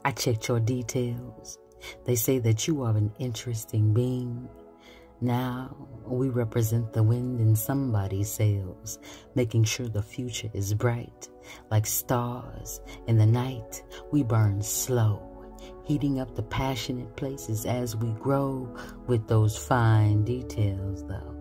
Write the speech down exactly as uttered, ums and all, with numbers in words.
I checked your details. They say that you are an interesting being. Now we represent the wind in somebody's sails, making sure the future is bright. Like stars in the night, we burn slow, heating up the passionate places as we grow with those fine details, though.